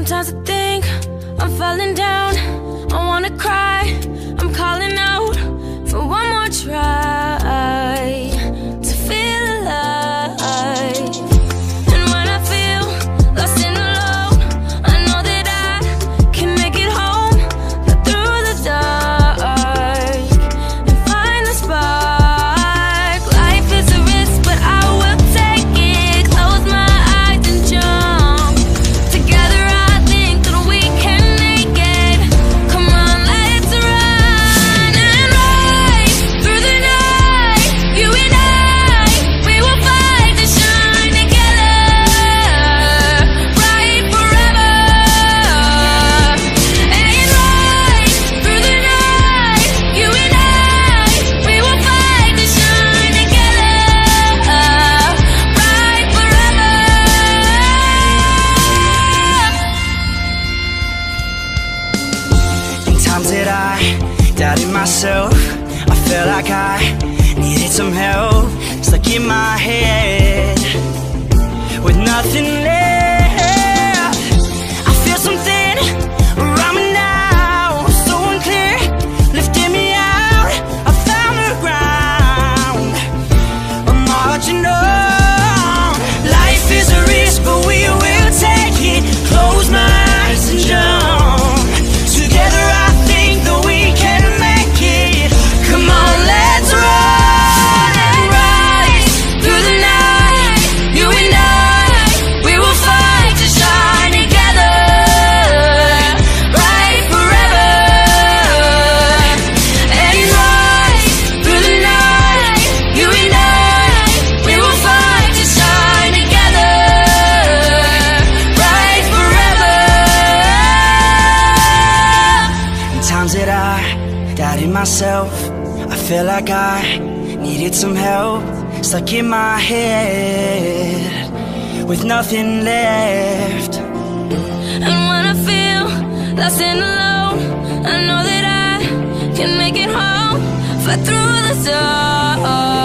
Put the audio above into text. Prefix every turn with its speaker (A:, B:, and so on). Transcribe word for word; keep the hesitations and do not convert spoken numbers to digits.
A: Sometimes I think I'm falling down. I wanna cry, I'm calling out for one more try to feel alive. And when I feel lost and alone, I know that I can make it home through the dark and find the spark. Life is a risk, but I will take it. Close my eyes and jump. Together I think that we can make it. Come on, let's run and ride through the night. You and I, we will fight to shine together, bright forever. And ride through the night. You and I, we will fight to shine together, bright forever.
B: In times that I doubted myself, I felt like I needed some help. Stuck in my head with nothing left. I feel something around me now, so unclear, lifting me out. I found the ground, I'm marching on. Life is a risk, but we will take it. Close my eyes and jump. Together I think that we can make it. Come on, let's run and ride through the night. You and I, we will fight to shine together, bright forever. And ride through the night. You and I, we will fight to shine together, bright forever. In times that I doubted myself, I felt like I needed some help. Stuck in my head with nothing left.
A: And when I feel lost and alone, I know that I can make it home, fight through the dark.